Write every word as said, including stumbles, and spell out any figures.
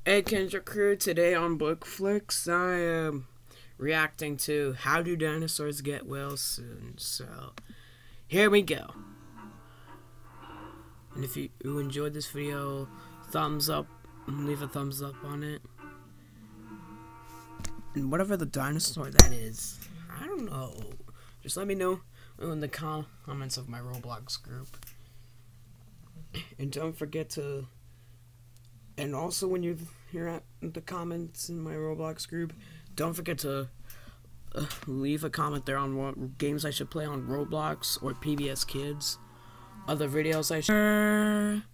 Hey Kendrick Crew, today on Bookflix I am reacting to How Do Dinosaurs Get Well Soon? So, here we go. And if you, you enjoyed this video, thumbs up, leave a thumbs up on it. And whatever the dinosaur that is, I don't know. Just let me know in the comments of my Roblox group. And don't forget to... And also, when you're here at the comments in my Roblox group, don't forget to uh, leave a comment there on what games I should play on Roblox or P B S Kids, other videos I should.